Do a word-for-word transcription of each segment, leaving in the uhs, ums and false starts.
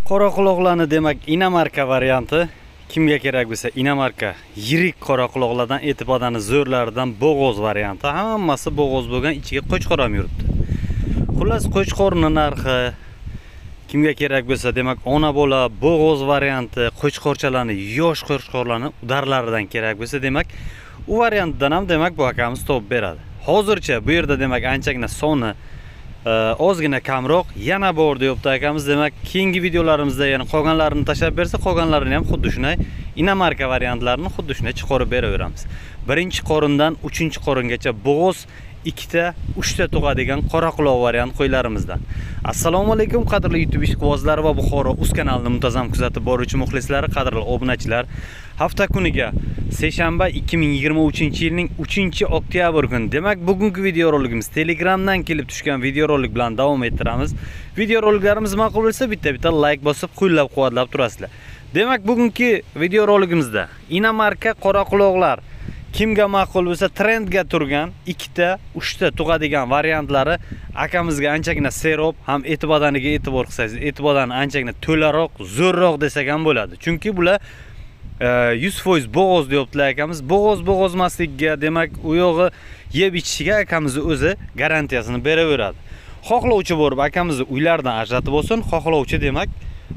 Qora quloqlarni demak inomarka varianti. Kimga kerak bo'lsa inomarka yirik qora quloqlardan e'tibordan zo'rlaridan bo'g'oz varianti. Hammasi bo'g'oz bo'lgan, ichiga qo'chqor ham yuribdi. Xullas qo'chqorning narxi kimga kerak bo'lsa demak ona bola bo'g'oz varianti, qo'chqorchalarni, yosh qo'chqorlarni udarlaridan kerak bo'lsa demak u variantdan ham demak bu akamiz topib beradi. Hozircha bu yerda demak anchagina soni ozgina kamroq yana bor deyapti akamiz. Demak keyingi videolarimizda yana qolganlarini tashab bersa, qolganlarini ham xuddi shunday inomarka variantlarini xuddi shunday chiqarib beraveramiz. Birinchi qorindan uchinchi qoringacha bo'g'oz, ikkita, uchta tug'adigan qora quloq variant qo'ylarimizdan. Assalomu alaykum qadrli YouTube ishqibozlari va Buxoro Uz kanalini muntazam kuzatib boruvchi muxlislari, qadrli obunachilar. Hafta kuniga seshanba ikki ming yigirma uchinchi yilning uchinchi oktyabr kuni. Demak, bugungi videorolikimiz Telegramdan kelib tushgan videorolik bilan davom ettiramiz. Videoroliklarimiz ma'qul bo'lsa, bitta-bitta like bosib, qo'llab-quvvatlab turasizlar. Demak, bugungi videorolikimizda inomarka qora quloqlar kimga ma'qul bo'lsa trendga turgan ikkita, uchta tug'adigan variantlari akamizga anchagina serob, ham e'tibordaniga e'tibor qilsangiz, e'tibordan anchagina to'laroq, zo'rroq desak ham bo'ladi. Chunki bular yuz foiz bo'g'oz deyaptilar akamiz. Bo'g'oz bo'g'ozmasligiga demak u yog'i yeb ichishiga akamiz o'zi garantiyasini beraveradi. Xohlovchi borib akamizni uylaridan ajratib olsin, xohlovchi demak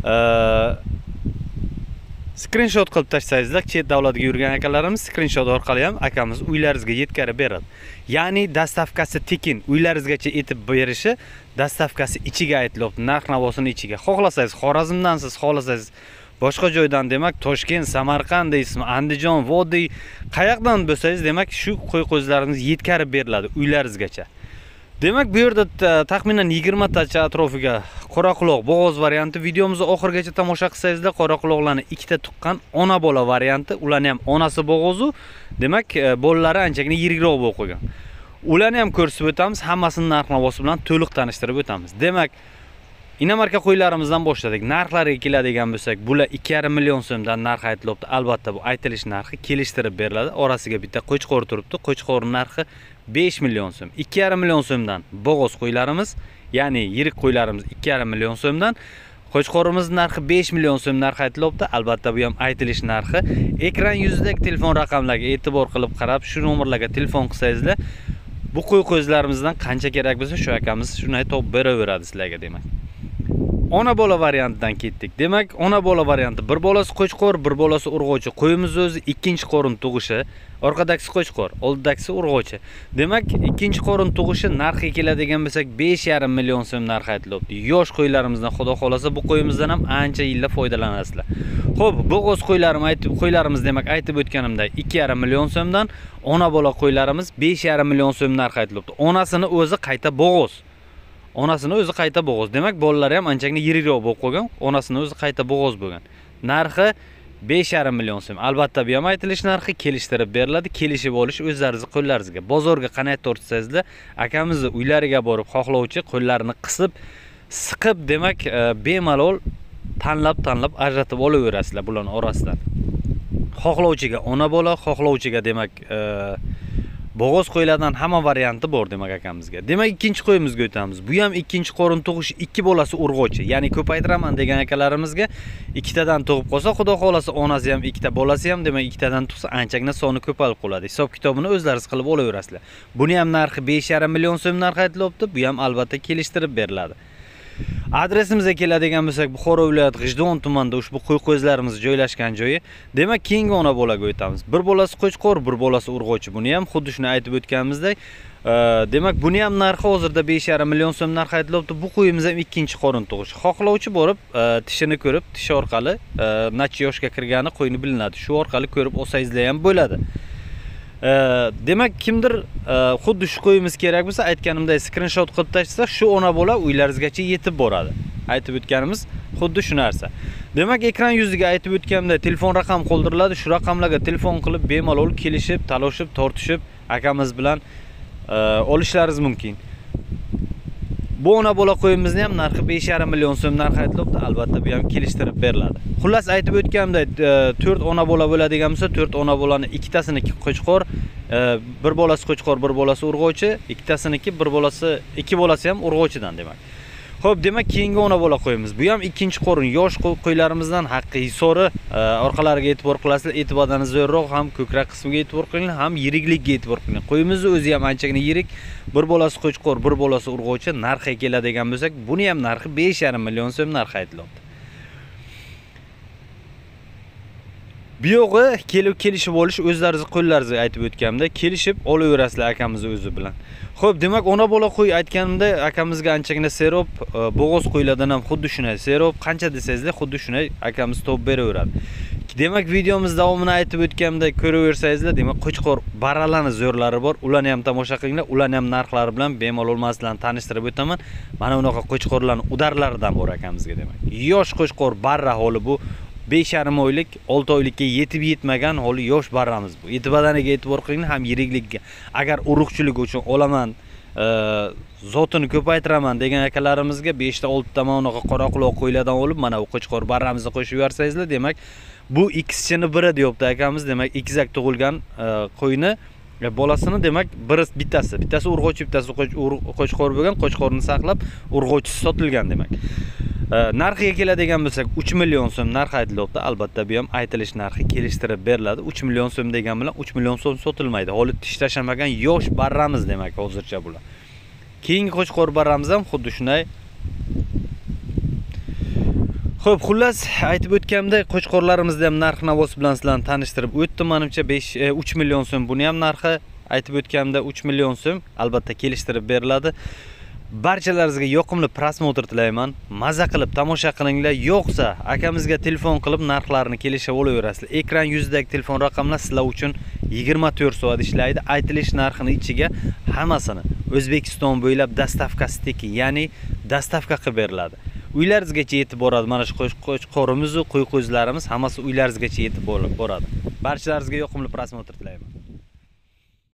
screenshot qilib tashlasangizlar, chet davlatga yurgan akalarimiz screenshot orqali ham akamiz uylaringizga yetkazib beradi. Ya'ni dastavkasi tekin, uylaringizgacha yetib berishi dastavkasi ichiga aytilyapti, narx-navosini ichiga. Xohlasangiz Xorazmdansiz, xohlasangiz boshqa joydan demak Toshkent, Samarqand deysizmi, Andijon, Vodiy qayoqdan bo'lsangiz demak shu qo'y-qo'zlarimiz yetkazib beriladi uylaringizgacha. Demak, bu yerda taxminan yigirma tacha atrofiga qora quloq bo'g'oz varianti videomizni oxirigacha tomosha qilsangizlar, qora quloqlarni ikkita tuqqan ona bola varianti, ularni ham onasi bo'g'ozu, demak bolalari anchagina yirikroq bo'lib qolgan. Ularni ham ko'rsatib o'tamiz, hammasini narx-navosi bilan to'liq tanishtirib o'tamiz. Demak, inomarka qo'ylarimizdan boshladik. Narxlariga keladigan bo'lsak, bular ikki yarim million so'mdan narx aytilyapti. Albatta bu aytilish narxi kelishtirib beriladi. Orasiga bitta qo'chqor turibdi. Qo'chqorning narxi besh million so'm. ikki yarim million so'mdan bo'g'oz qo'ylarimiz, ya'ni yirik qo'ylarimiz ikki yarim million so'mdan, qo'chqorimizning narxi besh million so'm narx aytilyapti. Albatta bu ham aytilish narxi. Ekran yuzidagi telefon raqamlariga e'tibor qilib qarab, shu nomerlarga telefon qilsangizlar, bu qo'y-qo'zlarimizdan qancha kerak bo'lsa, shu akamiz shunday topib beraveradi sizlarga demak. Ona bola variantidan ketdik. Demak, ona bola varianti bir bolasi qo'chqor, bir bolasi urg'ochi. Qo'yimiz o'zi ikkinchi qorin tug'ishi, orqadagisi qo'chqor, oldidagisi urg'ochi. Demak, ikkinchi qorin tug'ishi narxiga keladigan bo'lsak, besh yarim million so'm narx aytilyapti. Yosh qo'ylarimizdan xudo xolasa bu qo'yimizdan ham ancha yillar foydalanasizlar. Xo'p, bo'g'oz qo'ylarim aytib, qo'ylarimiz demak aytib o'tganimdek ikki yarim million so'mdan, ona bola qo'ylarimiz besh yarim million so'm narx aytilyapti. Onasini o'zi qayta bo'g'oz. Onasini o'zi qayta bo'g'oz. Demak, bolalari ham anchagina yirikroq bo'lib qolgan. Onasini o'zi qayta bo'g'oz bo'lgan. Narxi besh yarim million so'm. Albatta bu ham aytilish narxi kelishtirib beriladi. Kelishib olish o'zlaringizning qo'llaringizga. Bozorga qanday tortsangizlar, akamizni uylariga borib xohlovchi qo'llarini qisib, siqib demak bemalol tanlab-tanlab ajratib olaverasizlar bularning orasidan. Xohlovchiga ona bola, xohlovchiga demak bo'g'oz qo'ylardan hamma varianti bor demak akamizga. Demak, ikkinchi qo'yimizga o'tamiz. Bu ham ikkinchi qorin tug'ish, ikki bolasi urg'ochi. Ya'ni ko'paytiraman degan akalarimizga ikkitadan tug'ib qolsa, xudo xolasa onasi ham ikkita, bolasi ham demak ikkitadan tug'sa anchagina soni ko'payib qoladi. Hisob kitobini o'zlaringiz qilib olaverasizlar. Buni ham narxi besh yarim million so'm narx aytilyapti. Bu ham albatta kelishtirib beriladi. Adresimizga keladigan bo'lsak, Buxoro viloyati G'ijdon tumanida ushbu qo'y-qo'zlarimiz joylashgan joyi. Demak, keyingi ona bolaga o'tamiz. Bir bolasi qo'chqor, bir bolasi urg'ochi. Buni ham xuddi shuni aytib o'tganimizdek, demak, buni ham narxi hozirda besh yarim million so'm narx aytilyapti. Bu qo'yimiz ham ikkinchi qorin tug'ish. Xohlovchi borib, tishini ko'rib, tish orqali necha yoshga kirgani qo'yni bilinadi. Shu orqali ko'rib olsangizlar ham bo'ladi. Demak, kimdir xuddi shu qo'yimiz kerak bo'lsa, aytganimdek screenshot qilib tashlasa, shu ona bola uylaringizgacha yetib boradi. Aytib o'tganimiz xuddi shu narsa. Demak, ekran yuziga aytib o'tganimdek telefon raqam qoldiriladi. Shu raqamlarga telefon qilib bemalol kelishib, talashib, tortishib akamiz bilan olishlaringiz mumkin. Bu ona bola qo'yimizni ham narxi besh yarim million so'm narx aytilyapti. Albatta bu ham kelishtirib beriladi. Xullas aytib o'tganimdek to'rt ona bola bo'ladigan bo'lsa, to'rt ona bolani ikkitasiniki qo'chqor, bir bolasi qo'chqor, bir bolasi urg'ochi, ikkitasiniki bir bolasi, ikki bolasi ham urg'ochidan demak. Xo'p, demak, keyingi ona bola qo'yimiz. Bu ham ikkinchi qo'rin. Yosh qo'ylarimizdan haqqi hisori orqalariga e'tibor qilasizlar. E'tibordan zo'rroq ham ko'krak qismiga e'tibor qiling, ham yirikligiga e'tibor qiling. Qo'yimizni o'zi ham anchagina yirik. Bir bolasi qo'chqor, bir bolasi urg'ovchi narxiga keladigan bo'lsak, buni ham narxi besh yarim million so'm narx aytilyapti. Bu yog'i kelib kelishib olish o'zlaringiz qo'llaringizga aytib o'tganimda, kelishib olaverasizlar akamiz o'zi bilan. Xo'p, demak, ona bola qo'y aytganimda akamizga anchagina serob, bo'g'oz qo'ylardan ham xuddi shunday serob, qancha desangizlar xuddi shunday akamiz top beraveradi. Demak, videomiz davomini aytib o'tganimda ko'raversangizlar, demak, qo'chqor barralarning zo'rlari bor. Ularni ham tomosha qilinglar. Ularni ham narxlari bilan bemalol sizlarni tanishtirib o'taman. Mana bunaqa qo'chqorlarning udarlaridan bor akamizga demak. Yosh qo'chqor barra holi bu. besh yarim oylik, olti oylikka yetib yetmagan holi yosh barramiz bu. E'tibordaniga e'tibor qiling, ham yirikligiga. Agar urug'chilik uchun olaman, zotini ko'paytiraman degan akalarimizga besh ta olti ta unaqa qora quloq qo'ylardan olib, mana bu qo'chqor barramizni qo'shib yuborsangizlar, demak, bu ikkisini biri deyapti akamiz. Demak, ikkizak tug'ilgan qo'yni bolasini, demak, biri bittasi, bittasi urg'ovchi, bittasi qo'chqor bo'lgan, qo'chqorni saqlab, urg'ovchisi sotilgan demak. Narxiga keladigan bo'lsak, uch million so'm narx aytilyapti. Albatta, bu ham aytilish narxi kelishtirib beriladi. uch million so'm degan bilan uch million so'm sotilmaydi. Holi tish tashlamagan yosh barramiz demak hozircha bular. Keyingi qo'chqor barramiz ham xuddi shunday. Xo'p, xullas aytib o'tganimda qo'chqorlarimizni ham narx navosi bilan sizlarni tanishtirib o'tdim. Menimcha uch million so'm buni ham narxi aytib o'tganimda uch million so'm albatta kelishtirib beriladi. Barchalaringizga yoqimli prosmotr tilayman. Maza qilib tomosha qilinglar. Yo'qsa, akamizga telefon qilib narxlarini kelishib olaverasizlar. Ekran yuzidagi telefon raqamlar sizlar uchun yigirma to'rt soat ishlaydi. Aytilish narxini ichiga hammasini O'zbekiston bo'ylab dastavkasi tekin, ya'ni dastavka qilib beriladi. Uylaringizgacha yetib boradi. Mana shu qo'chqorimiz, qo'y qo'zlarimiz hammasi uylaringizgacha yetib boradi. Barchalaringizga yoqimli prosmotr tilayman.